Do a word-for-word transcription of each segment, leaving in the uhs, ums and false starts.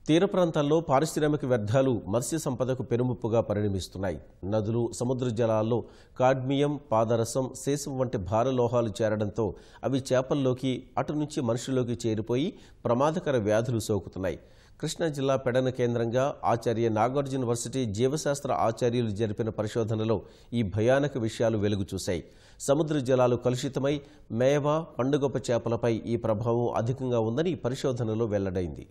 తీర ప్రాంతాల్లో పారిశ్రామిక వ్యర్థాలు మత్స్య సంపదకు పెనుముప్పుగా పరిణమిస్తున్నాయి. నదులు, సముద్ర జలాల్లో కాడ్మియం, పాదరసం, శేషం వంటి భార లోహాలు చేరడంతో అవి చేపల్లోకి, అటు నుంచి మనుషుల్లోకి చేరిపోయి ప్రమాదకర వ్యాధులు సోకుతున్నాయి. కృష్ణా జిల్లా పెడన కేంద్రంగా ఆచార్య నాగార్జున వర్సిటీ జీవశాస్త్ర ఆచార్యులు జరిపిన పరిశోధనలో ఈ భయానక విషయాలు వెలుగు చూశాయి. సముద్ర జలాలు కలుషితమై మేవ, పండుగొప్ప చేపలపై ఈ ప్రభావం అధికంగా ఉందని పరిశోధనలో వెల్లడైంది.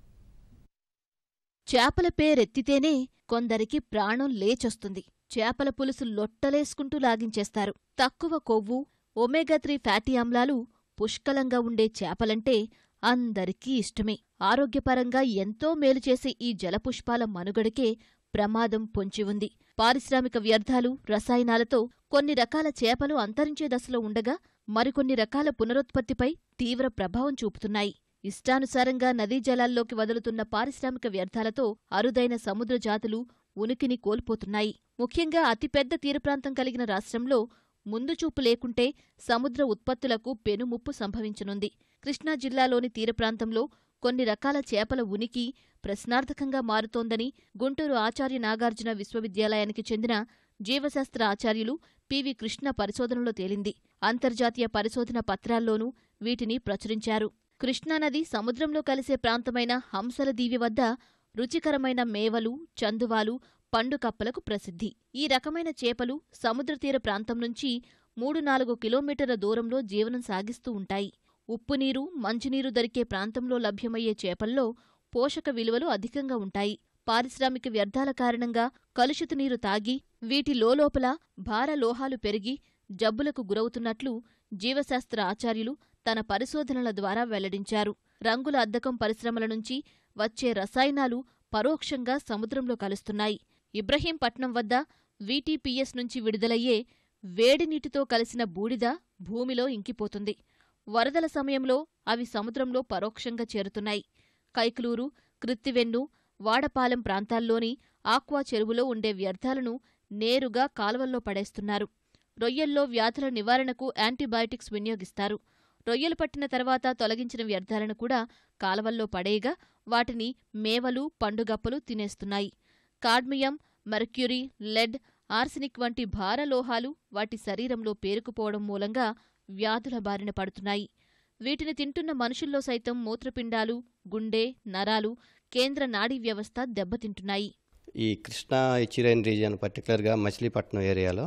చేపల పేరెత్తితేనే కొందరికి ప్రాణం లేచొస్తుంది. చేపల పులుసు లొట్టలేసుకుంటూ లాగించేస్తారు. తక్కువ కొవ్వు, ఒమేగా త్రీ ఫ్యాటీ ఆమ్లాలు పుష్కలంగా ఉండే చేపలంటే అందరికీ ఇష్టమే. ఆరోగ్యపరంగా ఎంతో మేలు చేసే ఈ జలపుష్పాల మనుగడకే ప్రమాదం పొంచి ఉంది. పారిశ్రామిక వ్యర్థాలు, రసాయనాలతో కొన్ని రకాల చేపలు అంతరించే దశలో ఉండగా మరికొన్ని రకాల పునరుత్పత్తిపై తీవ్ర ప్రభావం చూపుతున్నాయి. ఇష్టానుసారంగా నదీ జలాల్లోకి వదులుతున్న పారిశ్రామిక వ్యర్థాలతో అరుదైన సముద్ర జాతులు ఉనికిని కోల్పోతున్నాయి. ముఖ్యంగా అతిపెద్ద తీరప్రాంతం కలిగిన రాష్ట్రంలో ముందుచూపు లేకుంటే సముద్ర ఉత్పత్తులకు పెనుముప్పు సంభవించనుంది. కృష్ణా జిల్లాలోని తీరప్రాంతంలో కొన్ని రకాల చేపల ఉనికి ప్రశ్నార్థకంగా మారుతోందని గుంటూరు ఆచార్య నాగార్జున విశ్వవిద్యాలయానికి చెందిన జీవశాస్త్ర ఆచార్యులు పివి కృష్ణ పరిశోధనలో తేలింది. అంతర్జాతీయ పరిశోధన పత్రాల్లోనూ వీటిని ప్రచురించారు. కృష్ణానది సముద్రంలో కలిసే ప్రాంతమైన హంసల దీవి వద్ద రుచికరమైన మేవలు, చందువాలు, పండుకప్పలకు ప్రసిద్ధి. ఈ రకమైన చేపలు సముద్రతీర ప్రాంతం నుంచి మూడు నాలుగు కిలోమీటర్ల దూరంలో జీవనం సాగిస్తూ ఉంటాయి. ఉప్పునీరు, మంచినీరు దొరికే ప్రాంతంలో లభ్యమయ్యే చేపల్లో పోషక విలువలు అధికంగా ఉంటాయి. పారిశ్రామిక వ్యర్థాల కారణంగా కలుషిత నీరు తాగి వీటి లోలోపల భార లోహాలు పెరిగి జబ్బులకు గురవుతున్నట్లు జీవశాస్త్ర ఆచార్యులు తన పరిశోధనల ద్వారా వెల్లడించారు. రంగుల అద్దకం పరిశ్రమల నుంచి వచ్చే రసాయనాలు పరోక్షంగా సముద్రంలో కలుస్తున్నాయి. ఇబ్రహీంపట్నం వద్ద వీటీపీఎస్ నుంచి విడుదలయ్యే వేడినీటితో కలిసిన బూడిద భూమిలో ఇంకిపోతుంది. వరదల సమయంలో అవి సముద్రంలో పరోక్షంగా చేరుతున్నాయి. కైకలూరు, కృత్తివెన్ను, వాడపాలెం ప్రాంతాల్లోని ఆక్వా చెరువులో ఉండే వ్యర్థాలను నేరుగా కాలువల్లో పడేస్తున్నారు. రొయ్యల్లో వ్యాధుల నివారణకు యాంటీబయాటిక్స్ వినియోగిస్తారు. రొయ్యలు పట్టిన తర్వాత తొలగించిన వ్యర్థాలను కూడా కాలవల్లో పడేయగా వాటిని మేవలు, పండుగప్పలు తినేస్తున్నాయి. కాడ్మియం, మెర్క్యూరీ, లెడ్, ఆర్సెనిక్ వంటి భారలోహాలు వాటి శరీరంలో పేరుకుపోవడం మూలంగా వ్యాధుల బారిన పడుతున్నాయి. వీటిని తింటున్న మనుషుల్లో సైతం మూత్రపిండాలు, గుండె, నరాలు, కేంద్ర నాడీ వ్యవస్థ దెబ్బతింటున్నాయి. ఈ కృష్ణా ఎచిరైన్ రీజియన్ పర్టికులర్గా మచిలీపట్నం ఏరియాలో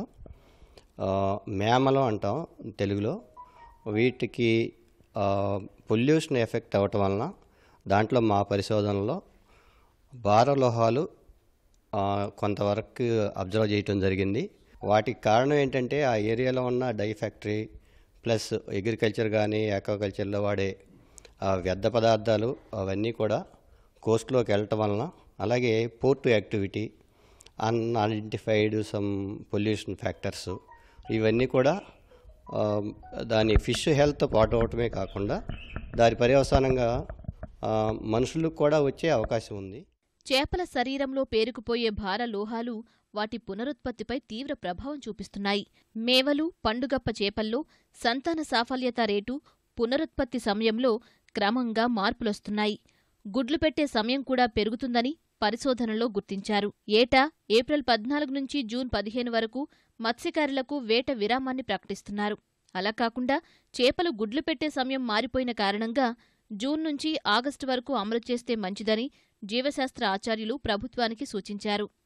మేమలో అంటాం తెలుగులో, వీటికి పొల్యూషన్ ఎఫెక్ట్ అవ్వటం వలన దాంట్లో మా పరిశోధనలో భారలోహాలు కొంతవరకు అబ్జర్వ్ చేయటం జరిగింది. వాటికి కారణం ఏంటంటే ఆ ఏరియాలో ఉన్న డై ఫ్యాక్టరీ ప్లస్ అగ్రికల్చర్ కానీ ఆక్వాకల్చర్లో వాడే వ్యర్థ పదార్థాలు అవన్నీ కూడా కోస్ట్లోకి వెళ్ళటం వలన, అలాగే port activity, unidentified some pollution factors, ఇవన్నీ కూడా దాని ఫిష్ హెల్త్ పాడవటమే కాకుండా దాని పర్యవసానంగా మనుషులకు కూడా వచ్చే అవకాశం ఉంది. చేపల శరీరంలో పేరుకుపోయే భార లోహాలు వాటి పునరుత్పత్తిపై తీవ్ర ప్రభావం చూపిస్తున్నాయి. మేవలు, పండుగప్ప చేపల్లో సంతాన సాఫల్యత రేటు, పునరుత్పత్తి సమయంలో క్రమంగా మార్పులొస్తున్నాయి. గుడ్లు పెట్టే సమయం కూడా పెరుగుతుందని పరిశోధనలో గుర్తించారు. ఏటా ఏప్రిల్ పద్నాలుగు నుంచి జూన్ పదిహేను వరకు మత్స్యకారులకు వేట విరామాన్ని ప్రకటిస్తున్నారు. అలా కాకుండా చేపలు గుడ్లు పెట్టే సమయం మారిపోయిన కారణంగా జూన్ నుంచి ఆగస్టు వరకు అమలు చేస్తే మంచిదని జీవశాస్త్ర ఆచార్యులు ప్రభుత్వానికి సూచించారు.